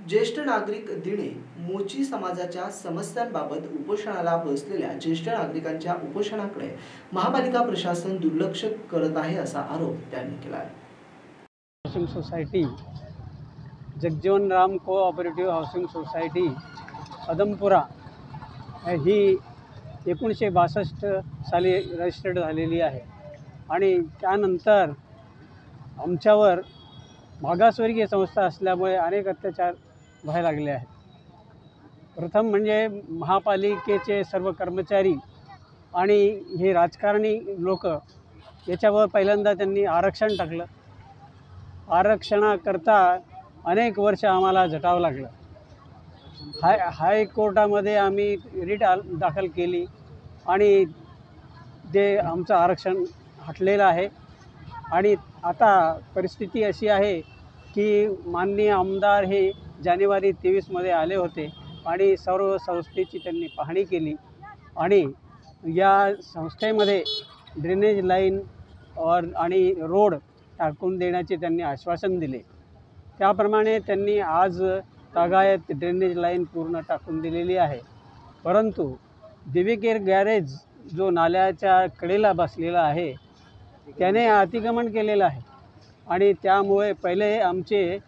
ज्येष्ठ नागरिक दिनी मोची समाजाच्या समस्यांबाबत उपोषणाला बसलेल्या ज्येष्ठ नागरिकांच्या उपोषणाकडे महापालिका प्रशासन दुर्लक्ष करत आहे असा आरोप त्यांनी केला आहे। Housing society Jagjivan Ram cooperative housing society Padampura ही 1962 साली रजिस्टर्ड झालेली आहे आणि त्यानंतर आमच्यावर मागासवर्गीय संस्था असल्यामुळे अनेक अत्याचार व्हायला लागले आहेत। प्रथम म्हणजे महापालिकेचे सर्व कर्मचारी आणि हे राजकारणी लोक याच्यावर पहिल्यांदा त्यांनी आरक्षण टाकलं। आरक्षणाकरता अनेक वर्ष आम्हाला झटावं लागलं। हायकोर्टामध्ये आम्ही रिट दाखल केली आणि ते आमचं आरक्षण हटलेलं आहे। आणि आता परिस्थिती अशी आहे की माननीय आमदार हे जानेवारी 23 मध्ये आले होते आणि सर्व संस्थेची त्यांनी पाहणी केली आणि या संस्थेमध्ये ड्रेनेज लाईन आणि रोड टाकून देण्याचे त्यांनी आश्वासन दिले। त्याप्रमाणे त्यांनी आज तागायत ड्रेनेज लाईन पूर्ण टाकून दिलेली आहे। परंतु दिवेकेर गॅरेज जो नाल्याच्या कडेला बसलेला आहे त्याने अतिक्रमण केलेलं आहे आणि त्यामुळे पहिले आमचे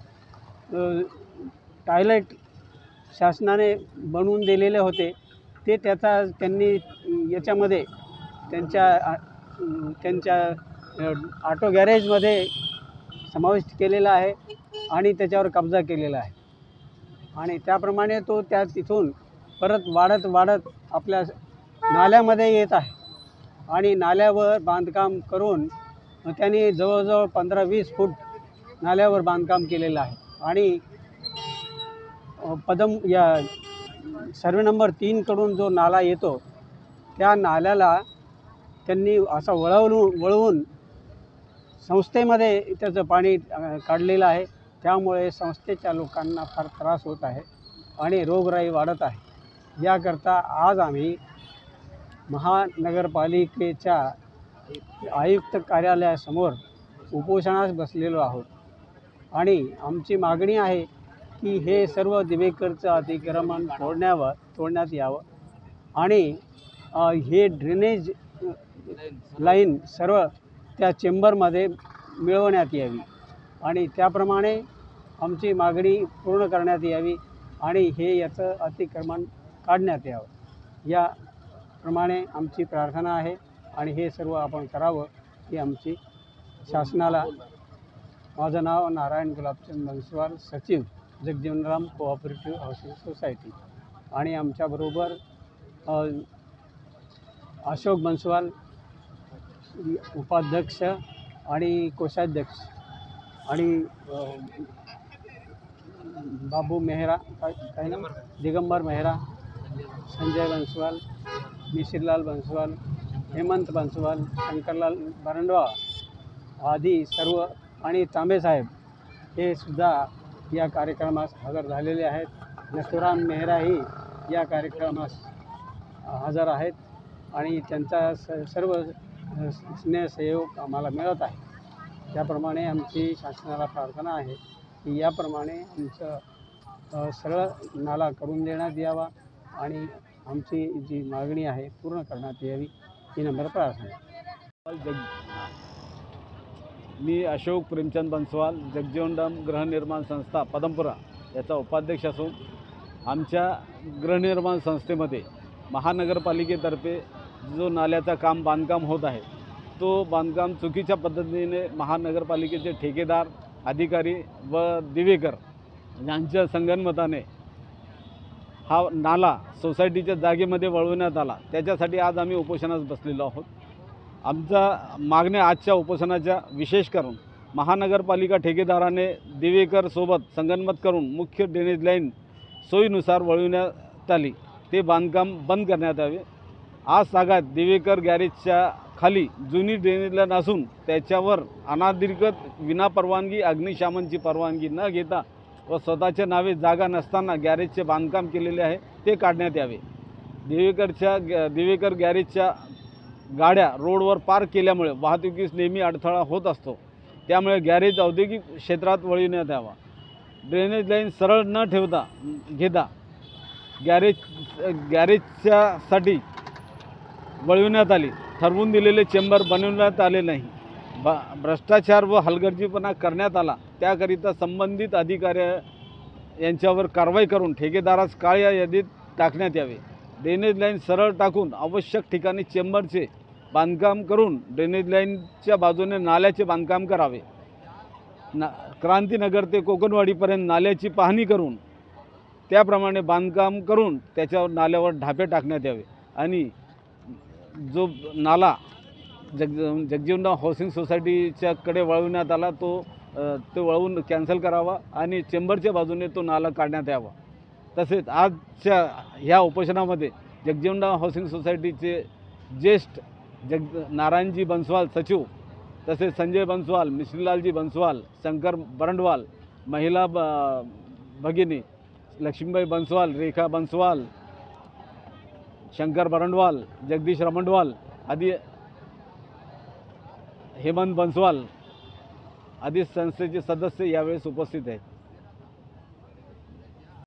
टॉयलेट शासनाने बनवून दिलेले होते ते त्यांनी याच्यामध्ये त्यांच्या ऑटो गॅरेजमध्ये समाविष्ट केलेला आहे आणि त्याच्यावर कब्जा केलेला आहे आणि त्याप्रमाणे तो तिथून परत वाढत आपल्या नाल्यामध्ये येत आहे आणि नाल्यावर बांधकाम करून त्यांनी जवळजवळ 15-20 फूट नाल्यावर बांधकाम केलेलं आहे आणि या सर्वे नंबर 3 कडून जो नाला येतो त्या नाल्याला त्यांनी असा वळवून संस्थेमध्ये त्याचं पाणी काढलेलं आहे। त्यामुळे संस्थेच्या लोकांना फार त्रास होत आहे आणि रोगराई वाढत आहे। याकरता आज आम्ही महानगरपालिकेच्या आयुक्त कार्यालयासमोर उपोषणास बसलेलो आहोत आणि आमची मागणी आहे की हे सर्व दिवेकरचं अतिक्रमण तोडण्यात यावं आणि हे ड्रेनेज लाईन सर्व त्या चेंबरमध्ये मिळवण्यात यावी आणि त्याप्रमाणे आमची मागणी पूर्ण करण्यात यावी आणि याचं अतिक्रमण काढण्यात यावं। याप्रमाणे आमची प्रार्थना आहे आणि हे सर्व आपण करावं ही आमची शासनाला। माझं नाव नारायण गुलाबचंद बनसवाल, सचिव जगजीवनराम कोऑपरेटिव्ह हाउसिंग सोसायटी आणि आमच्याबरोबर अशोक बनसवाल उपाध्यक्ष आणि कोषाध्यक्ष आणि बाबू मेहरा काय नाम दिगंबर मेहरा, संजय बनसवाल, मिसिरलाल बनसवाल, हेमंत बनसवाल, शंकरलाल बरंडवा आदी सर्व आणि तांबे साहेब हे सुद्धा या कार्यक्रमास हजर झालेले आहेत। नथुराम मेहराही या कार्यक्रमास हजर आहेत आणि त्यांचा सर्व स्नेहसहयोग आम्हाला मिळत आहे। त्याप्रमाणे आमची शासनाला प्रार्थना आहे की याप्रमाणे आमचं सरळ नाला करून देण्यात यावा आणि आमची जी मागणी आहे पूर्ण करण्यात यावी ही नम्र प्रार्थना। मी अशोक प्रेमचंद बनसवाल, जगजीवनराम गृहनिर्माण संस्था पदमपुरा याचा उपाध्यक्ष असून आमच्या गृहनिर्माण संस्थेमध्ये महानगरपालिकेतर्फे जो नाल्याचा बांधकाम होत आहे तो बांधकाम चुकीच्या पद्धतीने महानगरपालिकेचे ठेकेदार, अधिकारी व दिवेकर यांच्या संगनमताने हा नाला सोसायटीच्या जागेमध्ये वळवण्यात आला। त्याच्यासाठी आज आम्ही उपोषणास बसलेलो आहोत। आमचा मागण्या आजच्या उपोषणाच्या विशेष करून महानगरपालिका ठेकेदाराने दिवेकरसोबत संगनमत करून मुख्य ड्रेनेज लाईन सोयीनुसार वळविण्यात आली ते बांधकाम बंद करण्यात यावे। आज तागायत दिवेकर गॅरेजच्या खाली जुनी ड्रेनेज लाईन असून त्याच्यावर अनाधिकृत विनापरवानगी अग्निशमनची परवानगी न घेता व स्वतःच्या नावे जागा नसताना गॅरेजचे बांधकाम केलेले आहे ते काढण्यात यावे। दिवेकर गॅरेजच्या गाड्या रोडवर पार्क केल्यामुळे वाहतुकीस नेहमी अडथळा होत असतो, त्यामुळे गॅरेज औद्योगिक क्षेत्रात वळविण्यात यावा। ड्रेनेज लाईन सरळ न ठेवता घेता गॅरेजच्यासाठी वळविण्यात आली. ठरवून दिलेले चेंबर बनवण्यात आले नाही. भ्रष्टाचार व हलगर्जीपणा करण्यात आला. त्याकरिता संबंधित अधिकारी यांच्यावर कारवाई करून ठेकेदारास काळ्या यादीत टाकण्यात यावे. ड्रेनेज लाईन सरळ टाकून आवश्यक ठिकाणी चेंबरचे बांधकाम करून ड्रेनेज लाईनच्या बाजूने नाल्याचे बांधकाम करावे. क्रांतीनगर ते कोकणवाडीपर्यंत नाल्याची पाहणी करून त्याप्रमाणे बांधकाम करून त्याच्यावर नाल्यावर ढापे टाकण्यात यावे आणि जो नाला जगजीवनराम हाऊसिंग सोसायटीच्याकडे वळवण्यात आला तो वळवून कॅन्सल करावा आणि चेंबरच्या बाजूने तो नाला काढण्यात यावा. तसेच आजच्या ह्या उपोषणामध्ये जगजीवनराम हाऊसिंग सोसायटीचे ज्येष्ठ नारायणजी बन्सवाल सचिव, तसेच संजय बन्सवाल, मिश्रीलालजी बन्सवाल, शंकर बरंडवाल, महिला भगिनी लक्ष्मीबाई बन्सवाल, रेखा बन्सवाल, शंकर बरंडवाल, जगदीश रमंडवाल आदी, हेमंत बन्सवाल आदी संस्थेचे सदस्य यावेळेस उपस्थित आहेत.